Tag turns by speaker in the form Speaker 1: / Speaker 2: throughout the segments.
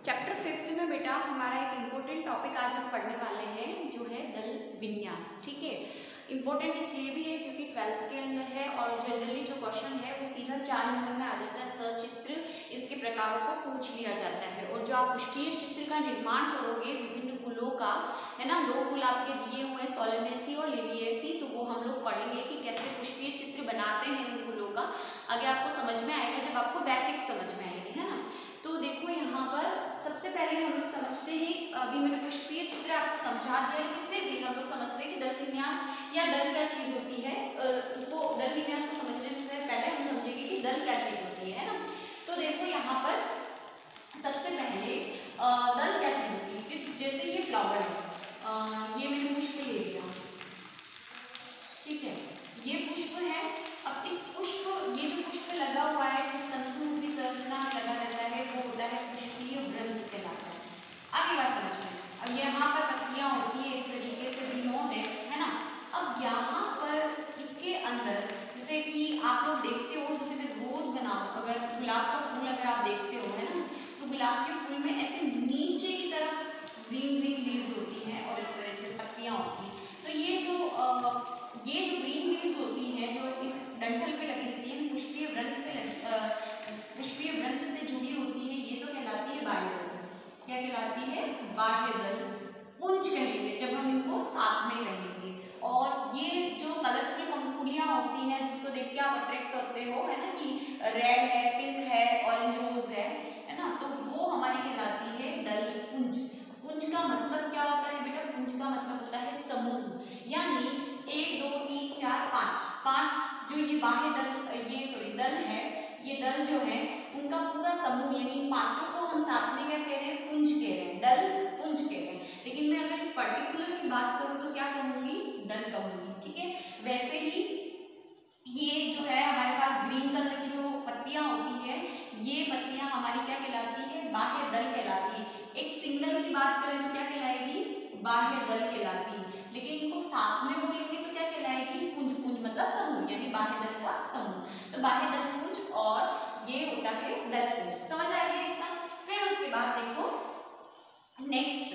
Speaker 1: Chapter 5 में बेटा हमारा एक इम्पोर्टेंट टॉपिक आज हम पढ़ने वाले हैं जो है दल विन्यास। ठीक है, इम्पोर्टेंट इसलिए भी है क्योंकि 12th के अंदर है और जनरली जो क्वेश्चन है वो सीधा 4 नंबर में आ जाता है। सचित्र इसके प्रकारों को पूछ लिया जाता है और जो आप पुष्पीय चित्र का निर्माण करोगे विभिन्न कुलों का, है ना, 2 कुल आपके दिए हुए सोलेनेसी और लिलिएसी, तो वो हम लोग पढ़ेंगे कि कैसे पुष्पीय चित्र बनाते हैं उन कुलों का। आगे आपको समझ में आएगा जब आपको बेसिक समझ में आएगी, है ना। तो देखो यहाँ पर सबसे पहले हम लोग समझते हैं, अभी मैंने पुष्पीय चित्र आपको समझा दिया लेकिन फिर भी हम लोग समझते हैं कि दल विन्यास या दल क्या चीज होती है। उसको दल विन्यास को समझने से पहले हम समझेंगे कि दल क्या चीज होती है ना। तो देखो यहाँ पर सबसे पहले दल क्या चीज होती है। जैसे ये फ्लावर है, ये मैंने पुष्प ले लिया, ठीक है, ये पुष्प है। अब इस पुष्प, ये जो पुष्प लगा हुआ है जिस तंतु रूपी संरचना में लगा रहता है वो होता है पुष्पीय वृंत कहलाता है। आगे बात समझ में। अब यहाँ पर पत्तियां होती है इस तरीके से विनोद है ना। अब यहाँ पर इसके अंदर जैसे कि आप लोग देखते हो, जैसे मैं रोज बनाऊं, अगर गुलाब का फूल अगर आप देखते हो, है ना, तो गुलाब के फूल में ऐसे नीचे की तरफ ग्रीन ग्रीन लीव्स होती हैं और इस तरह से पत्तियां होती हैं। तो ये जो ग्रीन लीव्स होती हैं जो इस डंठल पे लगी रहती है, पुष्पीय वृंत पे पुष्पीय वृंत से जुड़ी होती है, ये तो कहलाती है बाह्य दल। क्या कहलाती है? बाह्य दल। पुंज कहेंगे जब हम इनको साथ में कहेंगे। और ये जो कलरफुल पंखुड़ियां होती हैं जिसको देख के आप अट्रैक्ट करते हो, है ना, कि रेड है, पिंक है, ऑरेंज रोज है ना, तो वो हमारी कहलाती है दल पुंज। पुंज का मतलब क्या होता है बेटा? पुंज का मतलब होता है समूह, यानी 1 2 3 4 5 जो ये बाह्य दल, दल है, ये दल जो है उनका पूरा समूह, यानी इन 5 को हम साथ में क्या कह रहे हैं? पुंज कह रहे हैं, दल पुंज कह रहे हैं। लेकिन मैं अगर इस पर्टिकुलर की बात करूं तो क्या कहूंगी? दल कहूंगी। ठीक है, वैसे ही ये जो है हमारे पास ग्रीन कलर की जो पत्तियां होती है, ये पत्तियां हमारी क्या कहलाती है? बाह्य दल कहलाती है। एक सिंगल की बात करें तो क्या कहलाएगी? बाह्य दल कहलाती है। लेकिन इनको साथ में बोलेंगे तो क्या कहलाएगी? पुंज। पुंज मतलब समूह, यानी बाह्य दल का समूह। तो बाह्य दल पुंज और ये होता है दल पुंज। समझ आ गया इतना? फिर उसके बाद देखो नेक्स्ट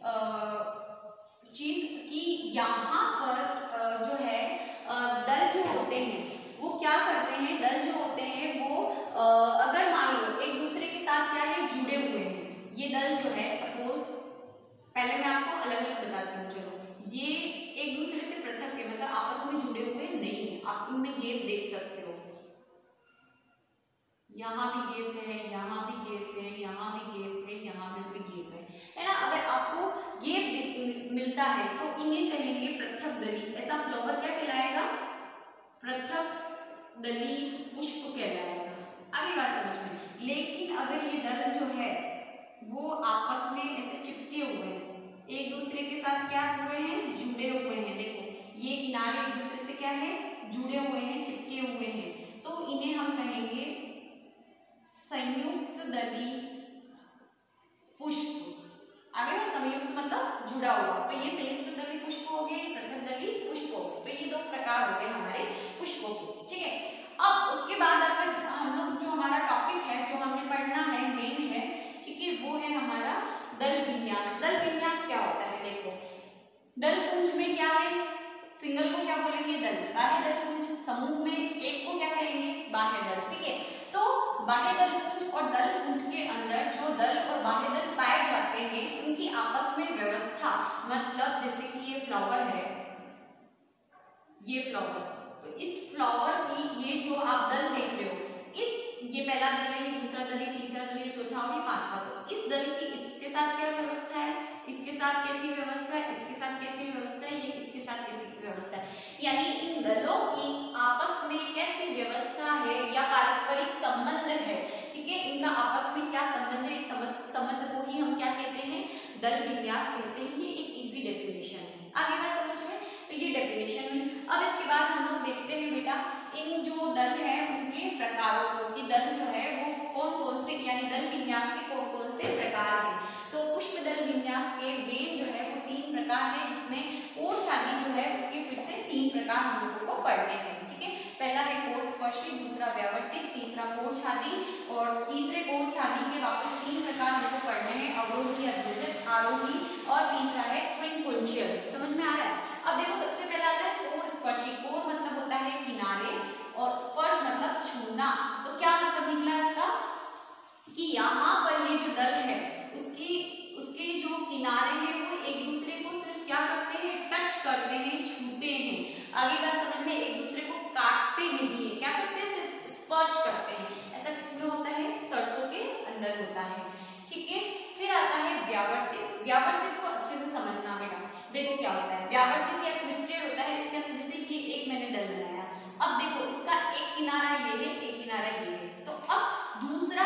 Speaker 1: चीज कि यहाँ पर जो है दल जो होते हैं वो क्या करते हैं? दल जो होते हैं वो अगर मान लो एक दूसरे के साथ क्या है? जुड़े हुए हैं। ये दल जो है, सपोज पहले मैं आपको अलग अलग बताती हूँ। चलो, ये एक दूसरे से पृथक है, मतलब आपस में जुड़े हुए नहीं है। आप इनमें गैप देख सकते हो, यहाँ भी गैप है, यहाँ भी गैप है, यहाँ भी गैप है, यहाँ भी गैप है ना। अगर आपको गैप मिलता है तो इन्हें कहेंगे पृथक दली। ऐसा फ्लावर क्या कहलाएगा? पृथक दली पुष्प कहलाएगा। आगे बात समझ में। लेकिन अगर ये दल जो है वो आपस में ऐसे चिपके हुए हैं, एक दूसरे के साथ क्या हुए हैं? जुड़े हुए हैं। देखो ये किनारे एक दूसरे से क्या है? जुड़े हुए हैं, चिपके हुए हैं, तो इन्हें हम कहेंगे संयुक्त दली पुष्प। आगे ना, संयुक्त मतलब जुड़ा हुआ, तो ये संयुक्त दली पुष्प हो गए, पृथक दली पुष्प हो गए। तो ये 2 प्रकार हो गए हमारे पुष्पों के। ठीक है, अब उसके बाद अगर हम लोग जो हमारा टॉपिक है जो हमने पढ़ना है, मेन है, ठीक है, वो है हमारा दल विन्यास। दल विन्यास क्या होता है? देखो, दल पुंज में क्या है? सिंगल को क्या बोलेंगे? दल। बाह्य दल पुंज, समूह में एक को क्या कहेंगे? बाह्य दल। ठीक है, तो बाह्य दल पुंज और दल पुंज के अंदर जो दल और बाह्य दल पाए जाते हैं उनकी आपस में व्यवस्था, मतलब जैसे कि ये फ्लावर है, ये फ्लावर, तो इस फ्लावर की ये जो आप दल देख रहे हो, ये पहला दल है, ये दूसरा दल है, तीसरा दल है, चौथा और ये 5वां। तो इस दल की इसके साथ क्या व्यवस्था है? इसके साथ कैसी व्यवस्था है? इसके साथ कैसी व्यवस्था है? ये इसके साथ कैसी व्यवस्था है? यानी इन दलों की आपस में कैसी व्यवस्था है या पारस्परिक संबंध है। ठीक है, इनका आपस में क्या संबंध है? इस संबंध को ही हम क्या कहते हैं? दल विन्यास कहते हैं। ये एक इजी डेफिनेशन है। आगे बात समझ में। तो ये डेफिनेशन हुई। अब इसके बाद हम लोग देखते हैं बेटा इन जो दल है उनके प्रकारों को, कि दल जो है वो कौन कौन से, यानी दल विन्यास के कौन कौन से प्रकार हैं। तो पुष्प दल विन्यास के मेन जो है वो 3 प्रकार है, जिसमें कोण छादी जो है उसके फिर से 3 प्रकार हम लोगों को पढ़ने हैं। ठीक है, पहला है कोण स्पर्शी, दूसरा व्यावर्तिक, तीसरा कोण छादी, और तीसरे कोण छादी के वापस 3 प्रकार हमको पढ़ने आरोही और तीसरा है क्विंकुंशियल। समझ में आ रहा है? अब देखो सबसे पहला आता है कोर स्पर्शी। कोर मतलब होता है किनारे और स्पर्श मतलब छूना। तो क्या मतलब निकला इसका कि यहाँ पर ये जो दल है उसके जो किनारे हैं वो एक दूसरे को सिर्फ क्या करते हैं, टच करते हैं, छूते हैं। आगे बात समझ में, एक दूसरे को काटते नहीं है, क्या करते हैं, सिर्फ स्पर्श करते हैं। ऐसा किसमें होता है, सरसों के अंदर होता है। ठीक है, फिर आता है व्यावर्तित। व्यावर्तित को अच्छे से समझना बेटा। देखो क्या होता है, व्यावर्तित या ट्विस्टेड होता है। इसके अंदर जैसे कि एक मैंने दल बनाया, अब देखो इसका एक किनारा ये है, एक किनारा ये है, तो अब दूसरा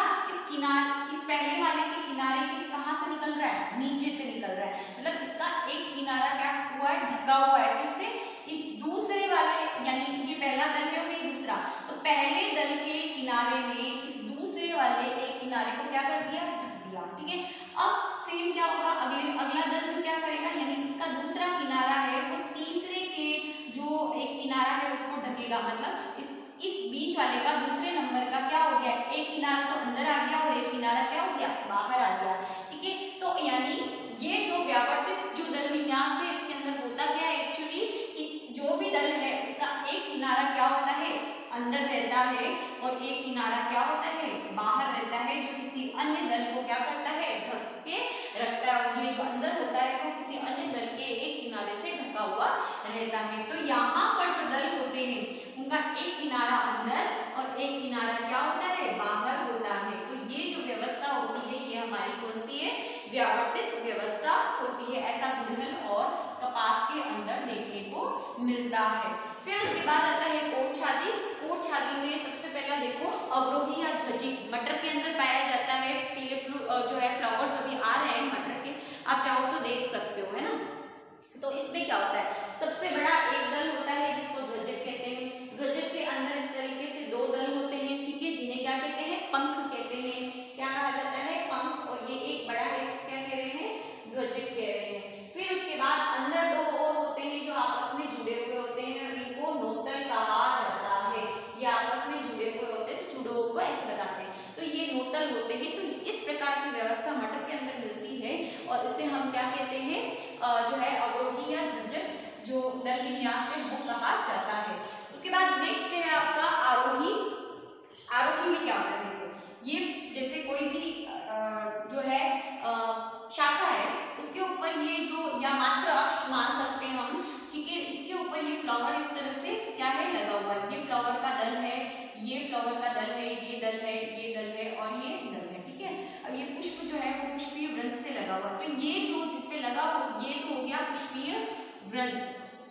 Speaker 1: इस पहले वाले के किनारे के कहां से निकल रहा है, नीचे से निकल रहा है। मतलब इसका एक किनारा क्या हुआ है, ढका हुआ है। किससे, इस दूसरे वाले, यानी ये पहला दल है और ये दूसरा, तो पहले दल के किनारे ने इस दूसरे वाले एक किनारे को क्या कर दिया, ढक दिया। ठीक है, अब सेम क्या होगा, अगला दल जो क्या करेगा, यानी इसका दूसरा किनारा है वो तीसरे के जो एक किनारा है उसको ढकेगा। मतलब इस बीच वाले का, दूसरे नंबर का क्या हो गया, एक किनारा तो अंदर आ गया और एक किनारा क्या हो गया, बाहर आ गया। ठीक है, तो यानी ये जो व्यावर्तित जो दल विन्यास है इसके अंदर होता क्या है एक्चुअली, कि जो भी दल है उसका एक किनारा क्या होता है, अंदर रहता है और एक किनारा क्या होता है, बाहर रहता है, जो किसी अन्य दल को क्या करता है, ढक के रखता है। और ये जो अंदर होता है वो किसी अन्य दल के एक किनारे से ढका हुआ रहता है। तो यहाँ पर जो दल होते हैं उनका एक किनारा अंदर और एक किनारा क्या होता है, बाहर होता है। तो ये जो व्यवस्था होती है ये हमारी कौन सी है, व्यावर्तित व्यवस्था होती है। ऐसा गुड़हल और कपास के अंदर देखने को मिलता है। फिर उसके बाद आता है कोट छाती। कोट छाती में सबसे पहला देखो अवरोही या ध्वजिक मटर के अंदर पाया जाता है। पीले जो है फ्लावर्स अभी आ रहे हैं मटर के, आप चाहो तो देख सकते हो, है ना। तो इसमें क्या होता है, सबसे बड़ा एक दल होता है जिसको ध्वजिक कहते हैं। ध्वजिक के अंदर इस तरीके से दो दल होते हैं। ठीक है, जिन्हें क्या कहते हैं, पंख कहते हैं। क्या कहा जाता है, पंख। और ये एक बड़ा है, इसको क्या कह रहे हैं, ध्वजिक कह रहे हैं। फिर उसके बाद अंदर दो और होते हैं जो आपस में जुड़े हुए होते हैं, इनको नोतल कहा जाता है। ये आपस में जुड़े हुए होते हैं, तो जुड़ों को ऐसे बताते हैं, तो ये नोतल होते हैं। तो इस प्रकार की व्यवस्था मटर के अंदर मिलती है और इसे हम क्या कहते हैं, जो है अवरोही या ध्वजिक जो दल विन्यास है वो कहा जाता है। उसके बाद नेक्स्ट है आपका आरोही। आरोही में क्या होता है, देखो ये जैसे कोई भी जो है शाखा है उसके ऊपर ये जो, या मात्र अक्ष मान सकते हैं हम। ठीक है, इसके ऊपर ये फ्लावर इस तरह से क्या है, लगा हुआ है। ये फ्लावर का दल है, ये फ्लावर का दल है, ये दल है, ये दल है और ये दल है। ठीक है, अब ये पुष्प जो है वो पुष्पीय वृंत से लगा हुआ, तो ये जो जिसपे लगा ये तो हो गया पुष्पीय वृंत।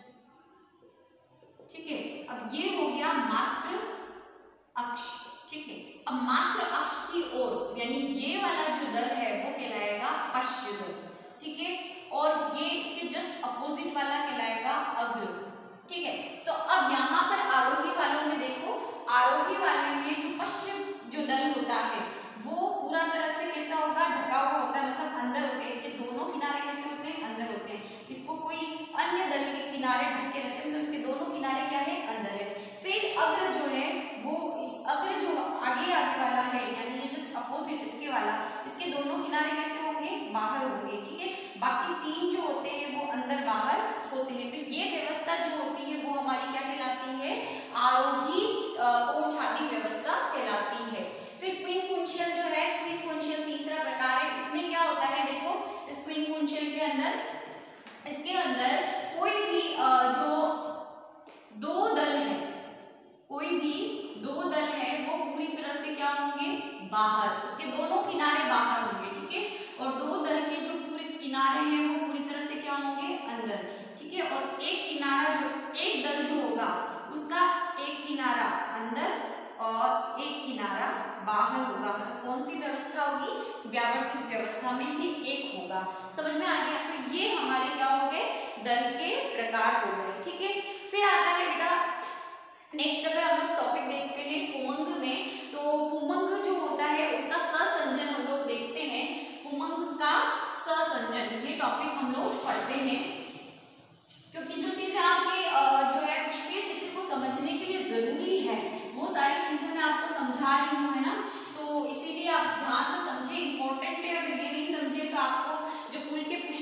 Speaker 1: ठीक है, अब ये हो गया मात्र अक्ष। ठीक है, अब मात्र अक्ष की ओर यानी ये वाला जो दल है वो कहलाएगा पश्य दल। ठीक है, और ये इसके जस्ट अपोजिट वाला कहलाएगा अग्र। ठीक है, तो अब यहाँ पर आरोही वालों में देखो, आरोही वाले में जो पश्चिम जो दल होता है वो पूरा तरह से कैसा होगा, ढका हुआ होता है, मतलब अंदर होते हैं। इसके दोनों किनारे कैसे होते हैं, अंदर होते हैं। इसको कोई अन्य दल के किनारे ढक के रखते हैं, तो इसके दोनों किनारे क्या है, अंदर है। फिर अग्र जो है वो, अग्र जो आगे वाला है यानी ये जस्ट अपोजिट इसके वाला, इसके दोनों किनारे कैसे होंगे, बाहर होंगे। ठीक है, बाकी तीन जो होते हैं वो अंदर बाहर होते हैं। तो ये व्यवस्था जो होती है वो हमारी क्या कहलाती है, आरोही कोट छाती व्यवस्था कहलाती है। फिर क्विंकुंशियल जो है, क्विंकुंशियल तीसरा प्रकार है। इसमें क्या होता है, देखो इस क्विंकुंशियल के अंदर, इसके अंदर कोई भी जो दो दल है, कोई भी दो दल है वो पूरी तरह से क्या होंगे, बाहर, उसके दोनों किनारे बाहर होंगे। ठीक है, और दो दल के जो पूरे किनारे हैं वो पूरी तरह से क्या होंगे, अंदर। ठीक है, और एक किनारा जो, एक दल जो होगा उसका एक किनारा अंदर और एक किनारा बाहर होगा। मतलब कौन सी व्यवस्था होगी, व्यावर्तित व्यवस्था में ये एक होगा। समझ में आ गया। तो ये हमारे क्या हो गए, दल के प्रकार हो गए। ठीक है, फिर आता है बेटा नेक्स्ट, अगर हम लोग टॉपिक देखते हैं पुमंग में, तो पुमंग जो होता है उसका ससंजन हम लोग देखते हैं। पुमंग का ससंजन ये टॉपिक हम लोग पढ़ते हैं, क्योंकि जो चीजें आपके जो है पुष्पीय चित्र को समझने के लिए जरूरी है वो सारी चीजें मैं आपको समझा रही हूँ, है ना। तो इसीलिए आप ध्यान से समझे, इम्पोर्टेंट है। अगर ये नहीं समझे तो आपको जो कुल के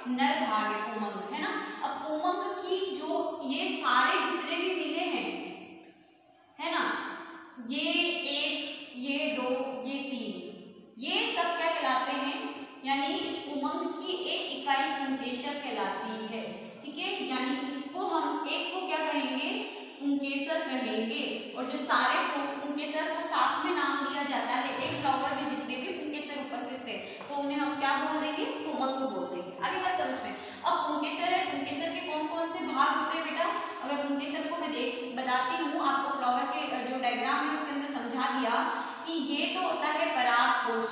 Speaker 1: नर भाग है पुमंग, है ना। अब पुमंग की जो ये सारे जितने भी मिले हैं, है ना, ये 1, ये 2, ये 3, ये सब क्या कहलाते हैं, यानी इस पुमंग की एक इकाई पुंकेसर कहलाती है, ठीक है। यानी इसको हम एक को क्या कहेंगे, पुंकेसर कहेंगे। और जब सारे पुंकेसर को साथ में नाम दिया जाता है, एक फ्लावर में जितने भी पुंकेसर उपस्थित थे तो उन्हें हम क्या बोल देंगे, पुमंग बोल देंगे। आगे बात समझ में। अब पुंकेसर है, पुंकेसर के कौन कौन से भाग होते हैं बेटा, अगर पुंकेसर को मैं बताती हूँ आपको, फ्लावर के जो डायग्राम है उसके अंदर समझा दिया कि ये तो होता है परागकोश,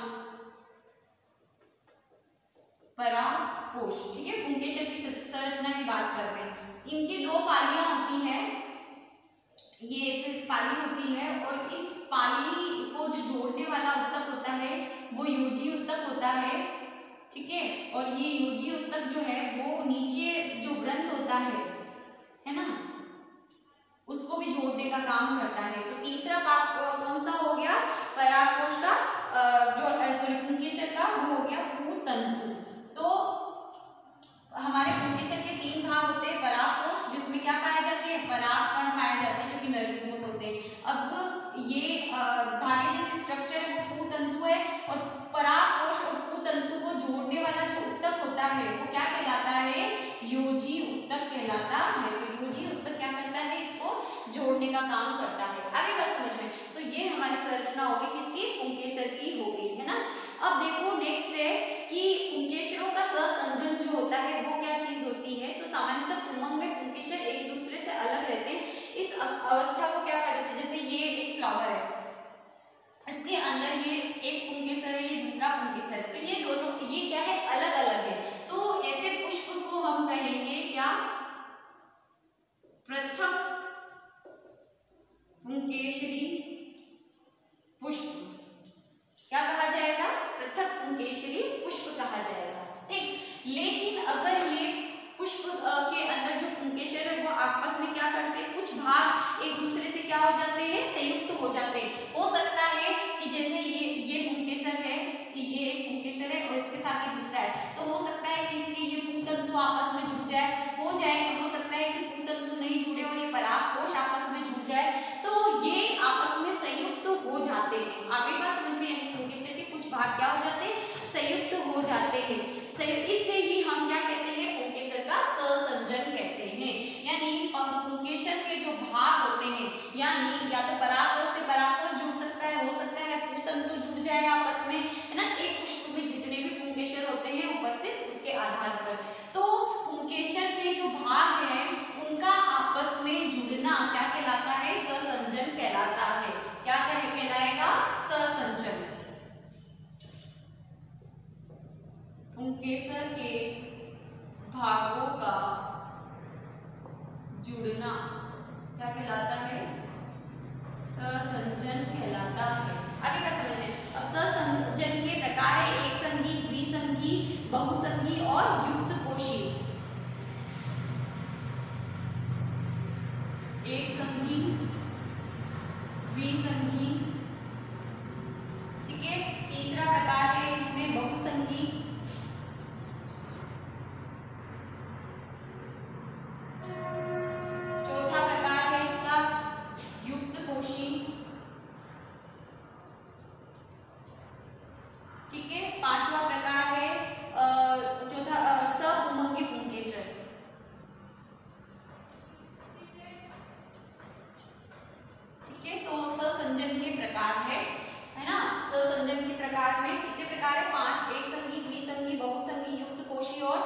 Speaker 1: परागकोश, ठीक है। पुंकेसर की संरचना की बात कर रहे हैं। इनकी 2 पालियां होती हैं, ये ऐसे पाली होती है, और इस पाली को जो जोड़ने वाला उत्तक होता है वो योजी उत्तक होता है, ठीक है। और ये योजी उत्तक जो है वो नीचे जो ग्रंथ होता है ना, उसको भी जोड़ने का काम करता है। तो तीसरा भाग कौन सा हो गया, परागकोश का, जो सॉरी पुंकेसर का, वो हो गया पूतंतु। तो हमारे पुंकेसर के 3 भाग होते हैं, परागकोश जिसमें क्या पाए जाते हैं, परागकण पाए जाते हैं जो कि नरयुग्मक होते हैं। अब ये धागे जैसे स्ट्रक्चर है वो पूतंतु है, और परागकोश और पूतंतु को जोड़ने वाला जो उत्तक होता है वो क्या कहलाता है, योजी उत्तक कहलाता है। तो योजी उत्तक क्या करता है, इसको जोड़ने का काम करता है। आगे बात समझ में। तो ये हमारी संरचना होगी किसकी, पुंकेसर की हो गई, है ना। अब देखो नेक्स्ट है कि पुंकेसरों का सहसंयोजन जो होता है वो क्या चीज होती है। तो सामान्यतः पुमंग में पुंकेसर एक दूसरे से अलग रहते हैं। इस अवस्था को क्या कहते हैं, जैसे ये एक फ्लावर है, इसके अंदर ये एक पुंकेसर है, ये दूसरा पुंकेसर है, तो ये दोनों ये क्या है, अलग अलग है। तो ऐसे पुष्प को हम कहेंगे क्या, पृथक पुंकेसरी पुष्प, क्या कहा जाएगा, पृथक पुंकेसरी पुष्प कहा जाएगा, ठीक। लेकिन अगर ये पुष्प के अंदर जो पुंकेसर है वो आपस में क्या करते हैं, कुछ भाग एक दूसरे से क्या हो जाते हैं, संयुक्त हो जाते हैं। हो सकता है कि जैसे ये पुंकेसर है, ये एक पुंकेसर है और इसके साथ ये दूसरा है, तो हो सकता है कि इसके ये पूतंतु आपस में जुड़ जाए, हो सकता है कि पूतंतु नहीं जुड़े और ये परागकोश आपस में जुड़ जाए, तो ये आपस में संयुक्त हो जाते हैं। आगे बात समझ में, यानी पुंकेसर के कुछ भाग क्या हो जाते हैं, संयुक्त हो जाते हैं। इससे ही हम क्या कहते हैं, पुंकेसर का सहसंयोजन कहते हैं। यानी पुंकेसर के जो भाग होते हैं, यानी या तो परागकोश से परागकोश जुड़ सकता है, हो सकता है पूतंतु जुड़ जाए आपस में, है ना, एक पुष्प में जितने भी पुंकेसर होते हैं उपस्थित उसके आधार पर। तो पुंकेसर के जो भाग हैं उनका आपस में जुड़ना क्या कहलाता है, सहसंयोजन कहलाता है। क्या कहलाएगा, सहसंयोजन। पुंकेसर के भागों का जुड़ना क्या कहलाता है, सहसंयोजन कहलाता है। आगे क्या समझ में। अब सहसंयोजन के प्रकार है, एक संघी, द्विसंघी, बहुसंघी और युक्तकोशी। एक संघी, द्विसंघी, ठीक है। तीसरा प्रकार है इसमें बहुसंघी, चौथा प्रकार है इसका युक्तकोशी, ठीक है। पांचवा प्रकार है चौथा सपुमंगी पुंकेसर, ठीक है। तो सहसंयोजन के प्रकार है ना। सहसंयोजन के प्रकार में कितने प्रकार है, 5, एक संघी, द्विसंघी, बहुसंघी, युक्तकोशी और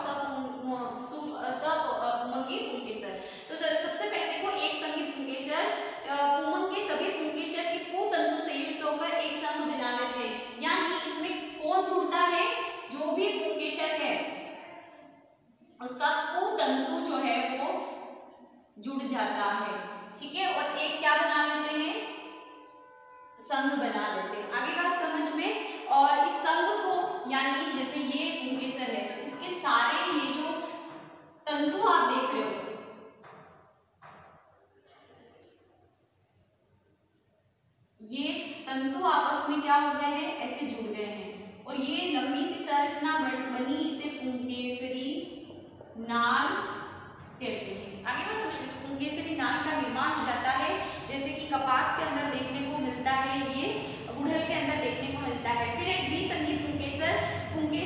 Speaker 1: सपुमंगी पुंकेसर। तो सबसे पहले देखो, एक संघी पुंकेसर, पुमंग के सभी पुंकेसर के पूतंतु संयुक्त होकर एक संघ बना लेते हैं। यानी इसमें कौन जुड़ता है, जो भी पुंकेसर है उसका पूतंतु जो है वो जुड़ जाता है, ठीक है। और एक क्या बना लेते हैं, संघ बना लेते हैं। आगे बात समझ में। और इस संघ को, यानी जैसे ये पुंकेसर है तो इसके सारे ये जो तंतु आप देख रहे हो, ये तंतु आपस में क्या हो गए हैं, ऐसे जुड़ गए हैं, और ये लंबी सी संरचना बनी, इसे पुंकेसरी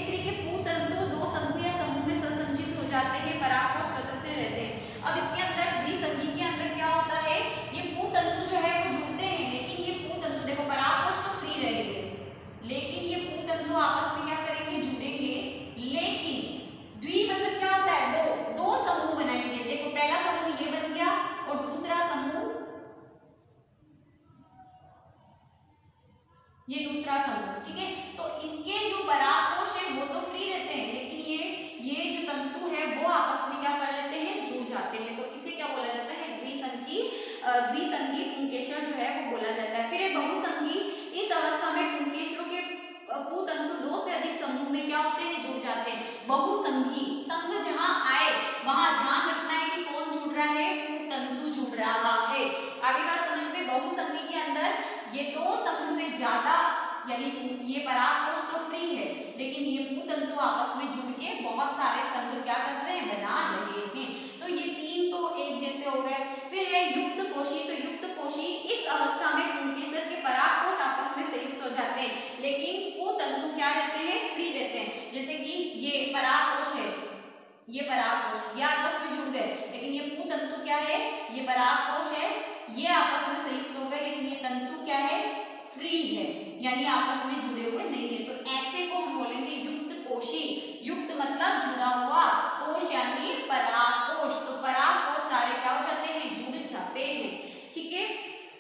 Speaker 1: तीसरी के पूतंतु दो संघु या समूह में ससंजित हो जाते हैं, परागकोश स्वतंत्र रहते हैं। अब इसके अंदर द्विसंघी के अंदर क्या होता है, ये पूतंतु जो है वो जुड़ते हैं, लेकिन ये पूतंतु देखो परागकोश तो फ्री रहेंगे, लेकिन ये पूतंतु आपस में क्या करेंगे, जुड़ेंगे। लेकिन द्वि मतलब क्या होता है, दो समूह बनाएंगे। देखो पहला समूह ये बन गया और दूसरा समूह ये दूसरा समूह, ठीक है। तो इसके जो परागकोश है वो तो फ्री रहते हैं, लेकिन ये जो तंतु है वो आपस में क्या कर लेते हैं, जुड़ जाते हैं। तो इसे क्या बोला जाता है, द्विसंघी पुंकेसर जो है वो बोला जाता है। फिर ये बहुसंघी, इस अवस्था में पुंकेसरों के पूतंतु दो से अधिक समूह में क्या होते हैं, जुड़ जाते हैं। बहुसंघी संघ जहां आए वहां ध्यान रखना है कि कौन जुड़ रहा है, पूतंतु जुड़ रहा है। आगे का समझ में, बहुसंघी के अंदर ये दो संघ से ज्यादा, यानी ये परागकोश तो फ्री है, लेकिन ये पूतंतु आपस में जुड़ के बहुत सारे संघ क्या कर रहे हैं, बना रहे हैं। तो ये तीन तो एक जैसे हो गए। फिर है युक्त कोशी, तो युक्त कोशी इस अवस्था में पुंकेसर के परागकोश आपस में संयुक्त हो जाते हैं, लेकिन पूतंतु क्या रहते हैं, फ्री रहते हैं। जैसे कि ये परागकोश है, ये परागकोश ये आपस में जुड़ गए, लेकिन ये पूतंतु क्या है, ये परागकोश है, ये आपस में संयुक्त हो गए, लेकिन ये तंतु क्या है, फ्री है, यानी आपस में जुड़े हुए नहीं है। तो ऐसे को हम बोलेंगे युक्त कोशी। युक्त मतलब जुड़ा हुआ, कोश यानी परागकोश। तो परागकोश सारे क्या हो जाते हैं, जुड़ जाते हैं, ठीक है।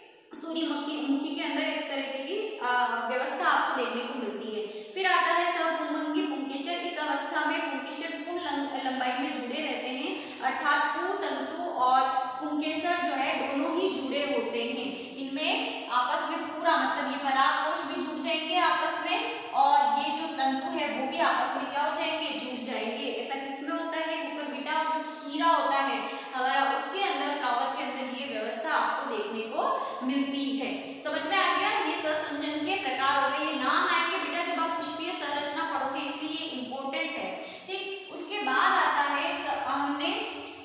Speaker 1: सूर्यमुखी के अंदर इस तरह की व्यवस्था आपको देखने को मिलती है। फिर आता है सपुंमंगी पुंकेसर। इस अवस्था में पुंकेसर पूर्ण लंबाई में जुड़े रहते हैं, अर्थात पूतंतु और पुंकेसर जो है दोनों ही जुड़े होते हैं। इनमें आपस में पूरा मतलब ये परागकोश भी जुड़ जाएंगे आपस में, और ये जो तंतु है वो भी आपस में क्या हो जाएंगे, जुड़ जाएंगे। ऐसा किसमें होता है, कुकुरबिटा और जो खीरा होता है हमारा, उसके अंदर, फ्लावर के अंदर ये व्यवस्था आपको देखने को मिलती है। समझ में आ गया, ये ससंजन के प्रकार हो गए। ये नाम आएंगे बेटा जब आप पुष्पीय संरचना पढ़ोगे, इसलिए ये इंपॉर्टेंट है, ठीक। उसके बाद आता है, हमने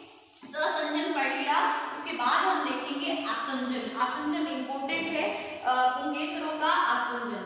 Speaker 1: ससंजन पढ़ लिया, उसके बाद हम देखेंगे आसंजन। आसंजन इंपॉर्टेंट है, पुंकेसरों का आसंजन।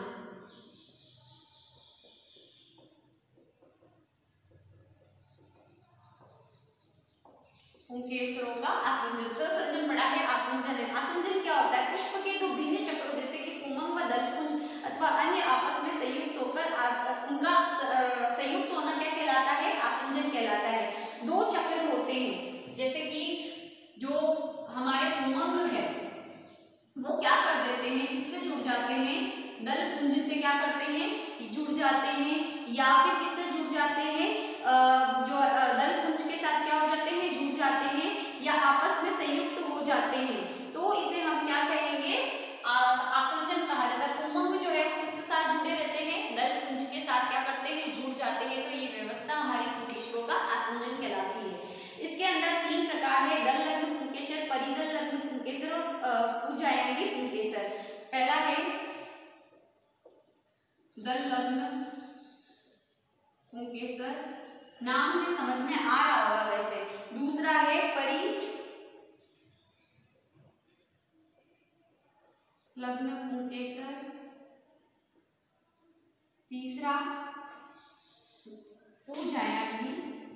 Speaker 1: पुंकेसरों का आसंजन, ससंजन पढ़ा है, आसंजन है। आसंजन क्या होता है, पुष्प के दो भिन्न चक्रों जैसे कि पुंमंग व दलकुंज अथवा अन्य आपस में संयुक्त होकर उनका संयुक्त होना क्या कहलाता है, आसंजन कहलाता है। दो चक्र होते हैं, जैसे कि जो हमारे पुंमंग है वो क्या कर देते हैं, किससे जुड़ जाते हैं, दलपुंज से क्या करते हैं, जुड़ जाते हैं, या फिर किससे जुड़ जाते हैं, जो दलपुंज के साथ क्या हो जाते हैं, जुड़ जाते हैं, या आपस में संयुक्त हो जाते हैं। तो इसे हम क्या कहेंगे, आसंजन कहा जाता है। पुंमंग जो है वो किसके साथ जुड़े रहते हैं, दलपुंज के साथ क्या करते हैं, जुड़ जाते हैं। तो ये व्यवस्था हमारी पुंकेसरों का आसंजन कहलाती है। इसके अंदर तीन प्रकार है, दल लग्न पुंकेसर, परिदल लग्न पुंकेसर और पूजायांगी पुंकेसर। पहला है दल लग्न पुंकेसर, नाम से समझ में आ रहा होगा वैसे। दूसरा है लग्न पुंकेसर, तीसरा पूजायांगी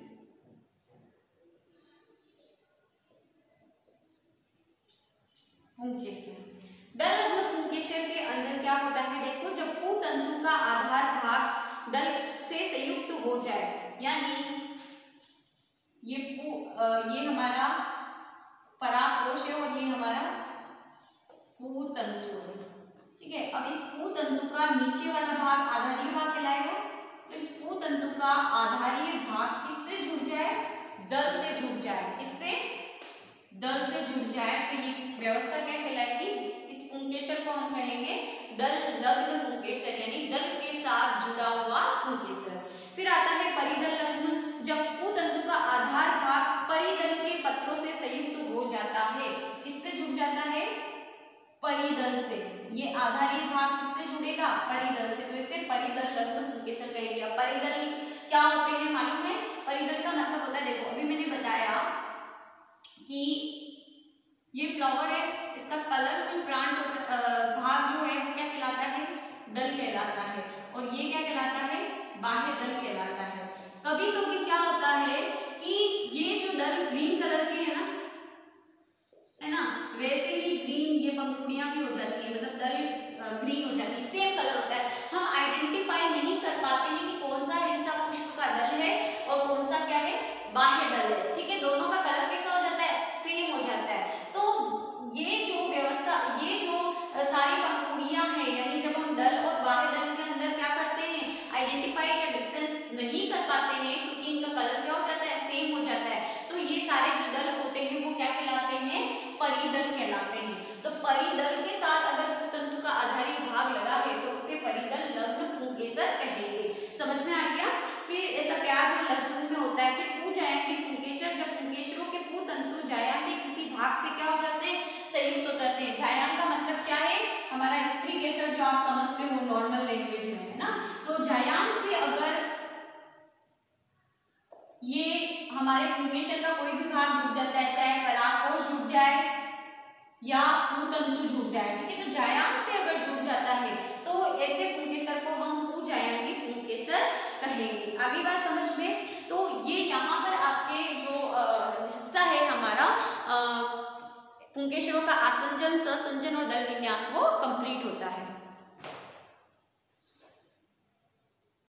Speaker 1: पुंकेसर। दल लग्न पुंकेसर के अंदर क्या होता है, देखो जब पूतंतु का आधार भाग दल से संयुक्त हो जाए, यानी ये हमारा परागकोश है और ये हमारा पूतंतु है, ठीक है। अब इस पूतंतु का नीचे वाला भाग आधारीय भाग कहलाएगा। तो इस पूतंतु का आधारीय भाग किससे जुड़ जाए, दल से जुड़ जाए, इससे दल से जुड़ जाए, तो ये व्यवस्था क्या कहलाएगी, इस पुंकेसर को हम कहेंगे दल लग्न पुंकेसर, यानी दल के साथ जुड़ा हुआ पुंकेसर। फिर आता है परिदल लग्न, जब पूतंतु का आधार भाग परिदल के पत्रों से संयुक्त हो जाता है, किससे जुड़ जाता है, परिदल से। ये आधारीय भाग किससे जुड़ेगा, परिदल से, तो इसे परिदल लग्न पुंकेसर कहेंगे। अब परिदल क्या होते हैं मालूम है, परिदल का मतलब होता है, देखो अभी मैंने बताया कि ये फ्लावर है, इसका कलरफुल प्लांट भाग जो है वो क्या कहलाता है, दल कहलाता है, और ये क्या कहलाता है, बाह्य दल कहलाता है। कभी कभी क्या होता है कि ये जो दल ग्रीन कलर के है ना, वैसे ही ग्रीन ये पंखुड़ियां भी हो जाती है, मतलब दल ग्रीन हो जाती है, सेम कलर होता है। हम आइडेंटिफाई नहीं कर पाते हैं कि कौन सा हिस्सा पुष्प का दल है और कौन सा क्या है, बाह्य दल है। ठीक है, दोनों का कलर कैसा हो जाता है, सेम हो जाता है। तो ये जो व्यवस्था, ये जो सारी पंखुड़ियां हैं, यानी जब हम दल और बाह्य दल के अंदर क्या करते हैं, आइडेंटिफाई या डिफरेंस नहीं कर पाते हैं क्योंकि इनका कलर क्या हो जाता है, सेम हो जाता है। तो ये सारे जो दल होते हैं वो क्या कहलाते हैं, परिदल कहलाते हैं। तो परिदल के साथ अगर पुतंतु का आधारी भाग लगा है तो उसे परिदल लग्न पुंकेसर कहेंगे। समझ में आ गया। फिर ऐसा प्याज और लहसुन में होता है। फिर पूजायांगी पुंकेसर, जब पुंकेसरों के पुतंतु जायांग के किसी भाग से क्या हो जाते हैं, संयुक्त होते हैं। जायांग का मतलब क्या है, हमारा स्त्री केसर जो आप समझते हो नॉर्मल लैंग्वेज में, है ना। तो जायांग से अगर ये हमारे पुंकेसर का कोई भी भाग जुड़ जाता है, चाहे परागकोश जुड़ जाए या पुतंतु जुड़ जाए, ठीक है। तो जायांग से अगर जुड़ जाता है तो ऐसे पुंकेसर को हम पूजायांगी पुंकेसर कहेंगे। आगे बात समझ में। तो ये यहाँ पर आपके जो हिस्सा है हमारा पुंकेसरों का आसंजन, ससंजन और दल विन्यास वो कंप्लीट होता है।